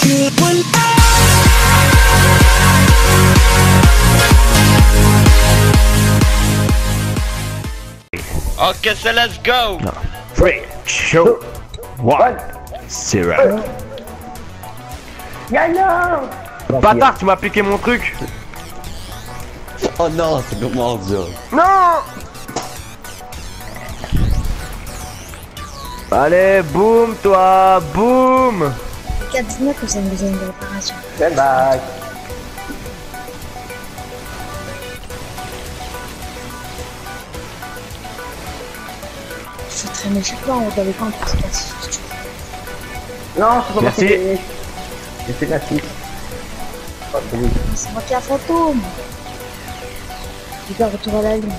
Ok, so let's go. 3, 2, 1, 0. Bâtard, tu m'as piqué mon truc. Oh non, c'est comment dur. Non. Allez, boum toi, boum. Dis-moi que vous avez besoin de réparation. C'est back. Je traîne chaque fois en haut de l'écran pour se passer. Non, c'est pas Merci. passé. J'ai fait la suite. Pas trop vite. C'est moi qui ai un fantôme. Je dois retour à la ligne.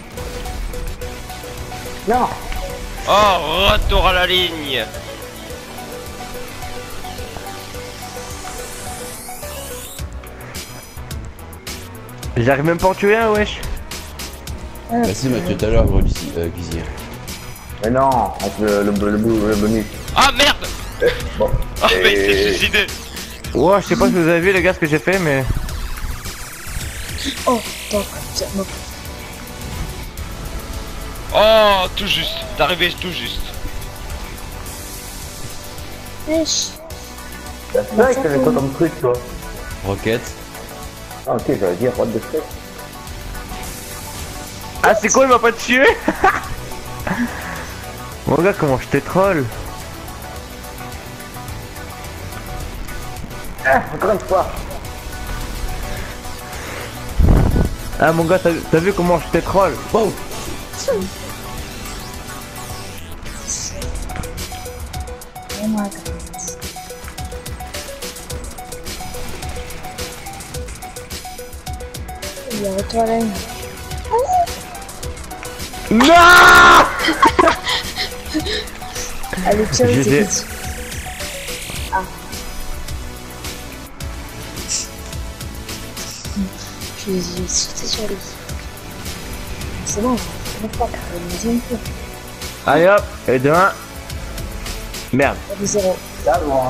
Non. Oh, retour à la ligne. J'arrive même pas à en tuer un, wesh. Bah si, mais tout à l'heure, cuisinier. Mais non, avec le bonus. Ah merde. Bon. Oh mais il s'est suicidé. Ouais, je sais pas si vous avez vu les gars ce que j'ai fait, mais... Oh, donc, c'est bon. Oh, tout juste. T'es arrivé tout juste. Wesh. C'est vrai que t'avais quoi comme truc, toi? Roquette. Ah, ok, j'allais dire, what the fuck. Ah, c'est quoi, il m'a pas tué. Mon gars, comment je t'ai troll. Ah, encore une fois. Ah, mon gars, t'as vu comment je t'ai troll. Wow. Oh my god. Il y a retour à la ligne. Non. Allez, tiens, GG. c'est vite. Ah. J'ai sauté sur lui. C'est bon, on va pas la deuxième fois. Allez hop, et de 1. Merde. Il y a des zéros. Là, bon.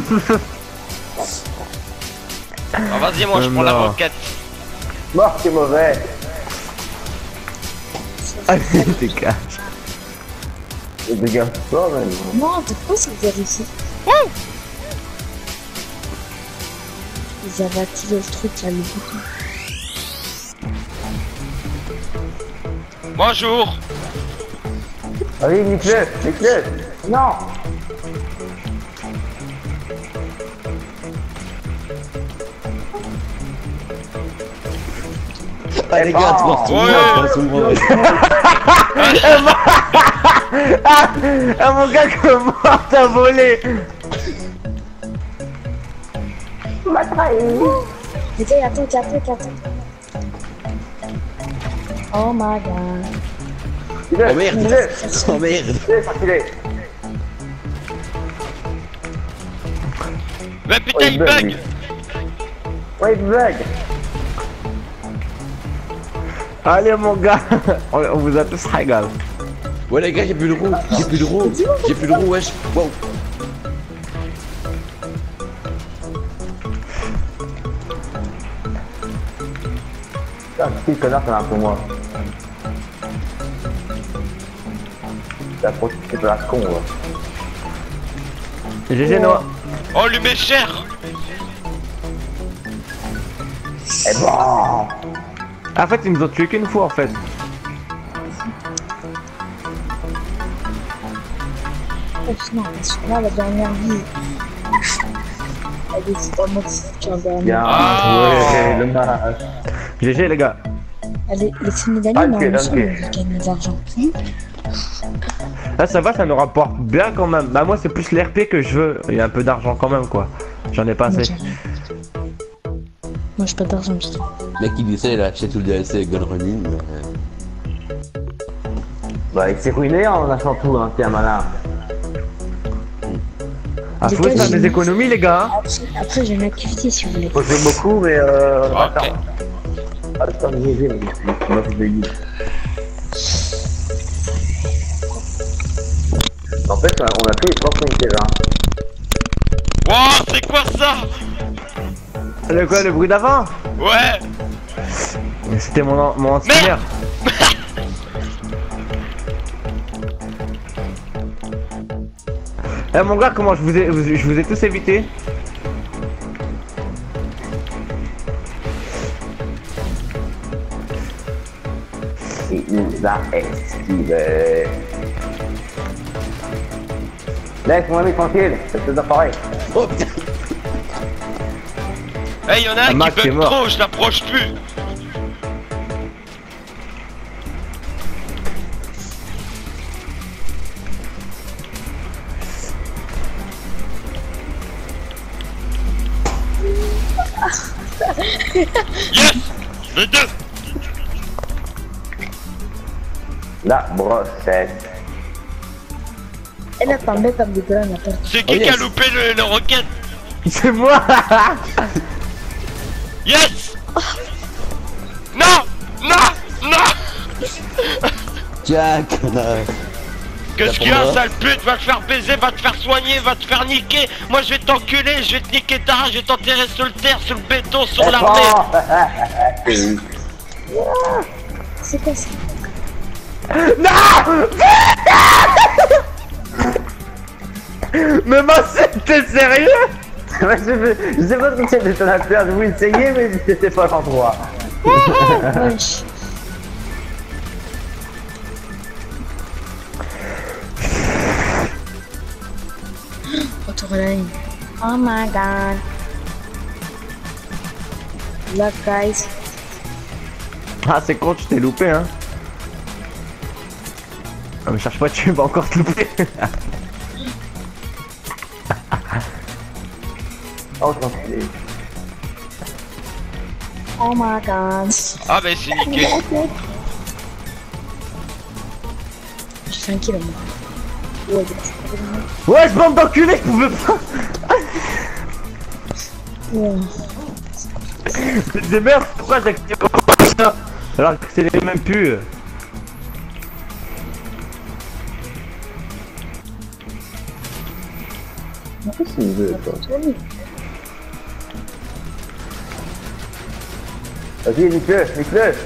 Oh, vas-y, moi je prends la Non. roquette. Mort, c'est mauvais. Ah, t'es cash. Et dégage toi, même. Non, t'es quoi cette vérité? Ils avaient activé le truc là, le bouton. Bonjour. Allez, nique-le, nique-le. Non. Ah les gars, tu m'en Ouais. Ah, mon gars, comment t'as volé. Tu m'as trahi. Mais attends. Oh my god. Dis-le, Oh merde. dis-le. Oh merde. Dis-le, facile. Mais putain, il bug. Ouais, il bug. Allez, mon gars. On vous a tous régalé. Ouais les gars, j'ai plus de roue. J'ai plus de roue, wesh. Wow. Putain, petit connard, t'en as un pour moi. T'as profité de la con, ouais. GG Noah. Oh, lui met cher. Eh bon. En fait, ils nous ont tué qu'une fois en fait. Non, parce que là, la dernière vie. Elle était en mode qui en dernier. Bien, Ah. ouais, le match. GG les gars. Allez, les Sénégalais, Ah, mais ok, en ensemble, ok. ils gagnent de l'argent. Là ça va, ça nous rapporte bien quand même. Bah moi c'est plus l'RP que je veux. Il y a un peu d'argent quand même quoi. J'en ai pas Moi, assez. Moi, j'ai pas d'argent du tout. Le mec qui dit ça, il a acheté tout le DLC avec Gun Running. Bah, il s'est ruiné en achetant tout, hein, t'es un malin. Ah faut faire des économies les gars. Hein. Après, j'ai une activité si vous voulez. Faut jouer beaucoup, mais Ok. attends. Pas le temps de GG, mais je m'offre de guide. En fait, on a fait les 3 points déjà. Wow, c'est c'est quoi ça? Le quoi, le bruit d'avant? Ouais. C'était mon anti-mère. Eh mon gars, comment je vous ai tous évité? Il nous a esquivé. Laisse mon ami tranquille, c'est tout pareil. Oh putain. Eh, y'en a un Mac, qui t'es bug mort. trop, je l'approche plus. Yes! Les deux! La brochette. Elle a pas mettre un dégueulasse à part. C'est qui Oh, qui a yes. loupé le rocket? C'est moi. Yes! Non! Non! Non! Tiens, connard. Qu'est-ce qu'il y a, sale pute? Va te faire baiser, va te faire soigner, va te faire niquer. Moi je vais t'enculer, je vais te niquer ta race, je vais t'enterrer sous le terre, sous le béton, sur l'armée. C'est quoi ça? Non. Mais t'es sérieux? Je sais pas ce que c'est de ton affaire, je voulais essayer mais c'était pas l'endroit. Wesh. Retour à la ligne. Oh my god. Là, guys. Ah c'est con, tu t'es loupé hein. Ah, me cherche pas, tu vas encore te louper. Oh, tranquille. Oh my god. Ah bah c'est niqué. Je suis tranquille, moi. Ouais, Ouais, je bande d'enculé, je pouvais pas. ouais. C'est merde, pourquoi j'active pas ça? Alors que c'est les mêmes pus. Qu'est-ce qu'il veut, toi? Vas-y, nique-le, nique-le.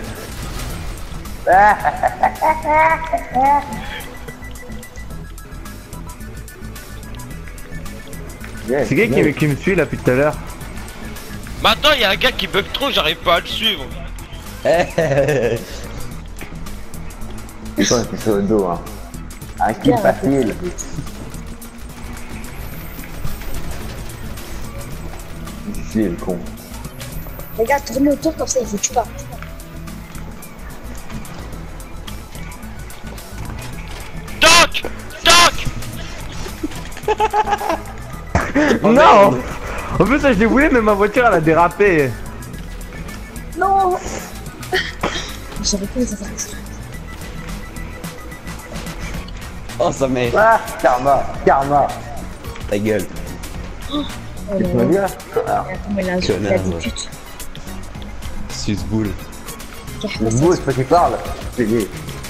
C'est qui me suit là depuis tout à l'heure? Maintenant il y a un gars qui bug trop, j'arrive pas à le suivre. C'est quoi, c'est sur le dos, hein. Un kill facile. Si, le con. Regarde, tourne autour comme ça, il faut que tu partes. Toc! Toc! Non. En plus ça je l'ai voulu mais ma voiture elle a dérapé. Non. J'avais pas les affaires. Oh, ça met Ah, karma, karma. ta gueule. Oh Tu là peux me là. dire? Ah, Comment il a insulté la Connard, ouais. pute. Suce-boule. le mot, c'est pas qui parle. C'est lui.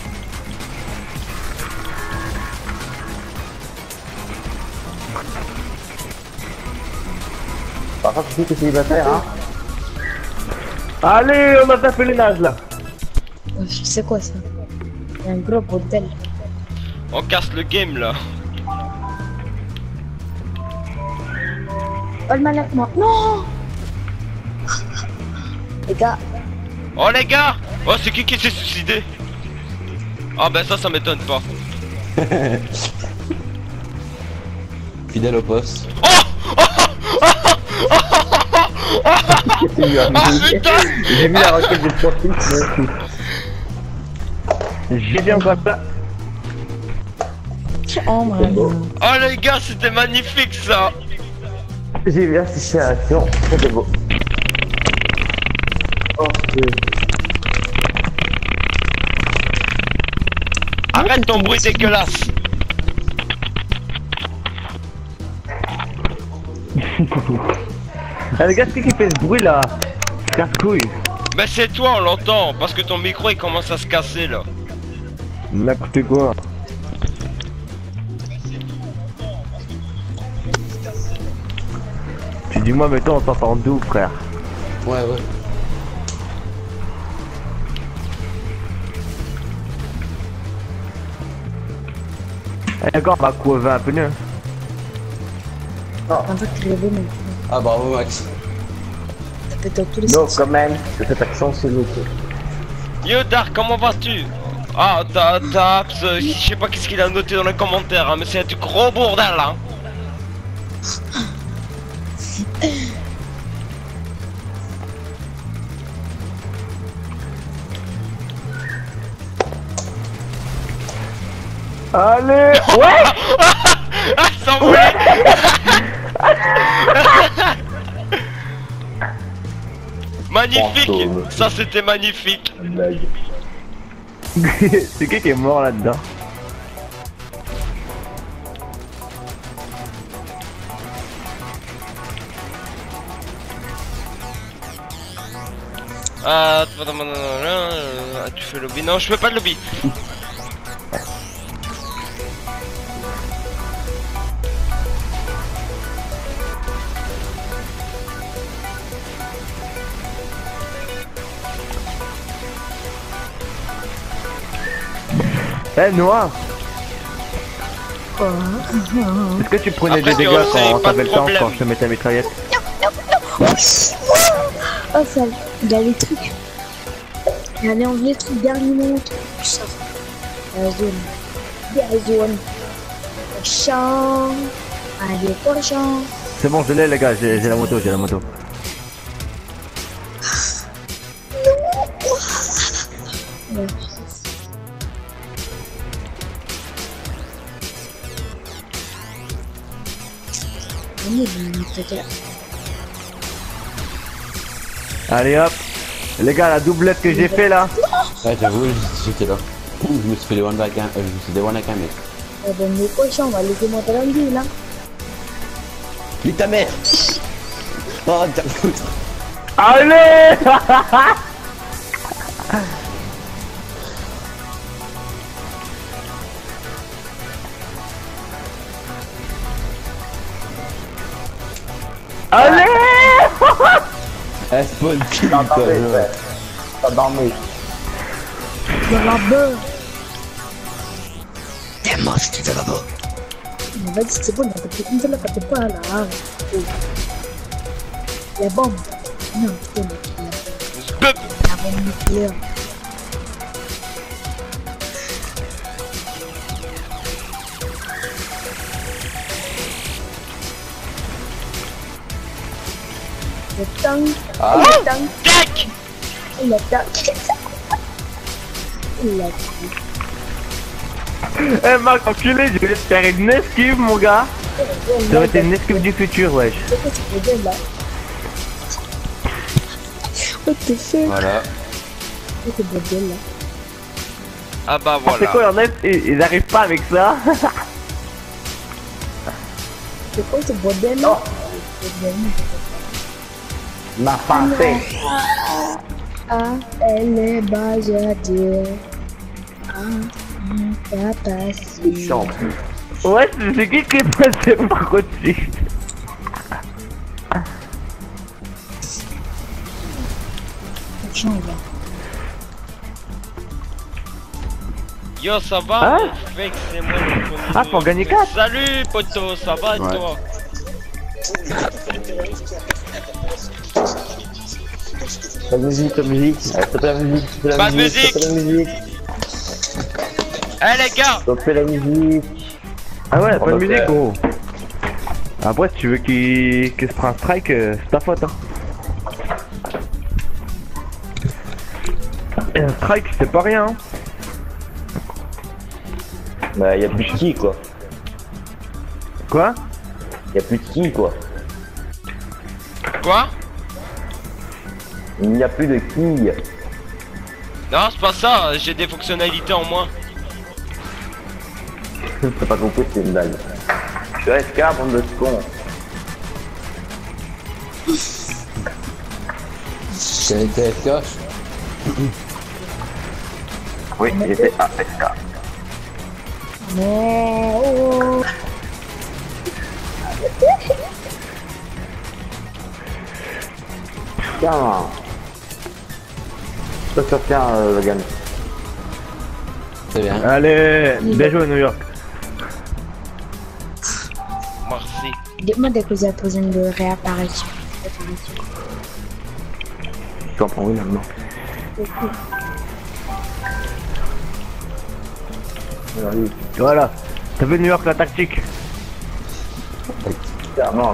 Par contre, tu sais que c'est célibataire, hein. Allez, on a tapé les nazes là. Wesh, c'est quoi ça? Il y a un gros bordel. On casse le game là. Oh le malade, moi. Non. Les gars, Oh les gars! Oh c'est qui s'est suicidé? Ah bah ça m'étonne pas. Fidèle au poste. Qu'est-ce qu'il lui a Ah mis? putain! J'ai vu la requête de profil, mais J'ai bien quoi ça. oh my god. Oh les gars c'était magnifique ça! j'ai vu assisté à l'action, très beau. Oh, Arrête ton bruit dégueulasse! Ah, les gars, c'est qui fait ce bruit là? Casse-couille. Mais c'est toi on l'entend parce que ton micro il commence à se casser là. N'importe quoi. Tu dis moi mais toi on t'entend d'où frère? Ouais, ouais. Eh, d'accord, on va couver un pneu. En fait, tu rêves, mais Ah, bravo, Max. ça peut être dans tous les Non, sens. quand même, que cet accent s'il vous plaît. Yo Dark, comment vas-tu? Ah, je sais pas qu'est-ce qu'il a noté dans les commentaires, hein, mais c'est du gros bordel là. Allez. Ouais. Ah, sans voler. Magnifique, Fantôme. ça c'était magnifique. C'est qui est mort là-dedans? Ah, tu fais lobby? Non, je fais pas de lobby. Eh Noah, Quoi? est-ce que tu prenais Après, des dégâts on sait, quand pas de t'avais le temps problème. quand je te mettais la mitraillette? Oh, ça, il y a les trucs. Il y avait enlevé les trucs dernier moment. Tout ça. La zone. La zone. Le champ. Allez, pour le champ. C'est bon, je l'ai les gars, j'ai la moto, j'ai la moto. Ouais. Allez, peut-être. Allez hop. Les gars, la doublette que j'ai fait là. Ouais, j'avoue, j'étais là. Je me suis fait des one avec un, je me suis des one avec un mec. Eh ben, mes cochons, on va laisser monter la ville, là. Nique ta mère. Oh, ta foutre. Allez. Allez. Eh, spawn kill, T'as dormi, putain. frère. T'as dormi. Dans la beurre. T'es moche, tu fais pas beau. Mais vas-y, c'est bon, t'as fait une seule fois, t'es pas là. Hein. La bombe. Non, putain, Bup. la bombe nucléaire. Le tank. Ah. Le tank. Tac. Le tank. Le tank. Eh Marc, enculé, je voulais te faire une esquive mon gars. Ça aurait été une esquive du futur, wesh. C'est quoi ce modèle là? What the fuck? Voilà. C'est ce modèle là? Ah bah C'est voilà. quoi, y'en a, ils arrivent pas avec ça. C'est quoi ce modèle là? Ma pensée. Ah, elle est bajadière. Ah, t'as passé. Chante. Ouais, c'est qui est passé par au-dessus? Change là. Yo, ça va? Hein? Mon mec, c'est moi le premier. Ah, pour gagner 4. Salut, poto, ça va et Ouais. toi? La musique, la musique. Stop la musique, stop la Pas de musique. musique. Stop la musique. Eh les gars! Stop la musique. Ah ouais, pas de bah, musique, frère. gros. Après, si tu veux qu'il se prenne un strike, c'est ta faute, hein. Et un strike, c'est pas rien, hein. Bah, y'a plus de qui, quoi. Quoi? Y'a plus de qui, quoi. Quoi? Il n'y a plus de quilles. Non, c'est pas ça, j'ai des fonctionnalités en moins. T'as pas compris, c'est une blague. Je suis SK, bande de cons. J'ai été FK. Oui, j'étais ASK. Mais oh. Tiens, je te tiens, Logan. C'est bien. Allez, bien joué New York. Merci. Dis-moi dès que vous avez besoin de réapparition. Tu en prends une maintenant. Allez, Voilà. T'as vu New York la tactique? tiens, non.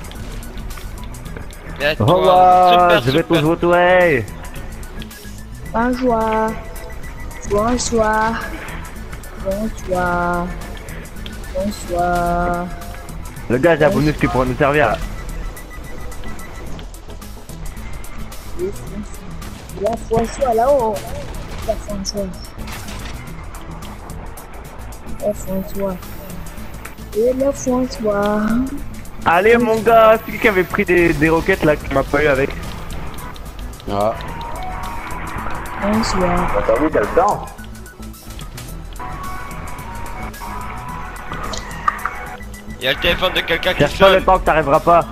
Et Au toi, revoir, je vais super. tous votre way. Bonjour. Bonsoir. Bonsoir. Bonsoir. Le gars, j'ai un bonus qui pourra nous servir là. La François là-haut. La François. La François. Et la François. Allez mon gars, c'est qui qui avait pris des roquettes là qui m'a pas eu avec? Ah. Bonsoir. T'as vu, t'as le temps. Il y a le téléphone de quelqu'un qui Cherche pas le sonne. temps que t'arriveras pas.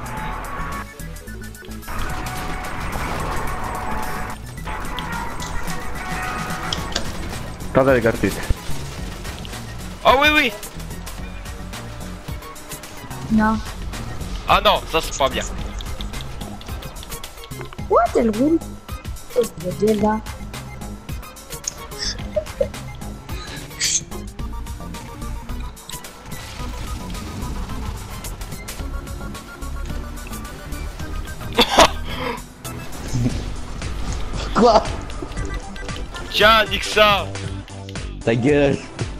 Attendez les gars, tout de suite. Oh oui, oui. Non. Ah non, ça c'est pas bien. What, elle roule? Oh, c'est bien là. Quoi? Tiens, nique ça. Ta gueule.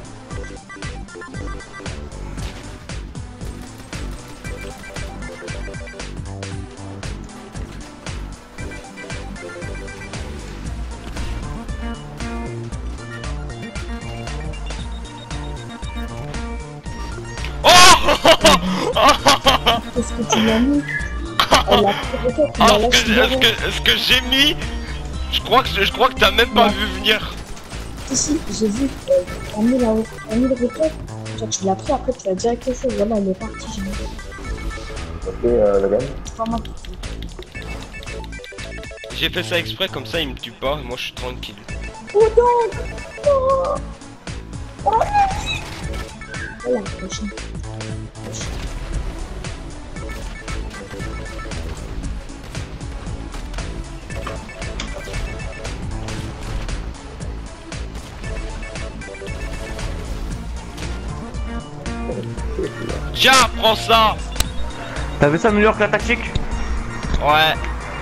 Qu'est-ce que tu m'as mis? Elle a pris le tête, il Ah, a lâché ce que j'ai mis, je crois que t'as même pas Ouais. vu venir. Si, j'ai vu. T'as mis le requête. Toi, tu l'as pris, après tu l'as direct laissé. Voilà, elle est partie, j'ai mis. Ok, Logan. C'est pas moi. J'ai fait ça exprès, comme ça il me tue pas, et moi je suis tranquille. Oh donc oh. Oh. Voilà, prochaine. Tiens, prends ça. T'as vu ça New York la tactique? Ouais.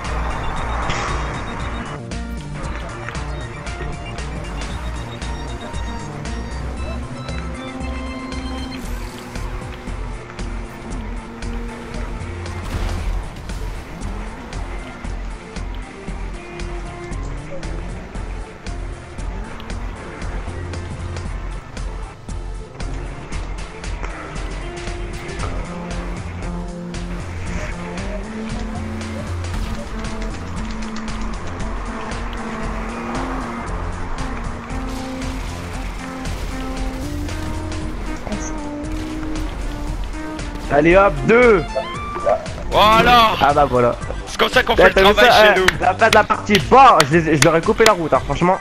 Allez hop, 2. Voilà. Ah bah voilà. C'est comme ça qu'on Là, fait le t'as vu travail ça, chez nous. la fin de la partie, bon, je leur ai coupé la route, hein, franchement.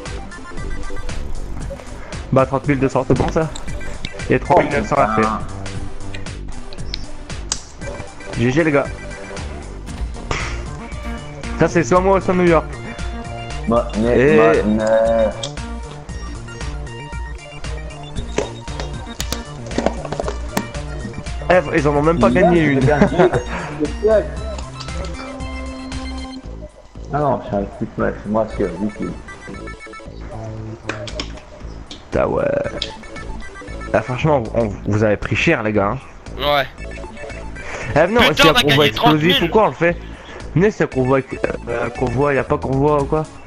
Bah 30 200, c'est bon ça. Et 3 900 RP. GG les gars. Ça c'est soit moi soit New York. Et- Eh, ils en ont même pas gagné une. Ah non, je suis un petit match, moi c'est ridicule. Ah ouais. Ah, franchement, vous avez pris cher les gars. Hein. Ouais. Eh non, Putain, s'il y a on a convoi gagné 30 000. explosif ou quoi on le fait. Venez, s'il y a convoi, y a pas convoi ou quoi.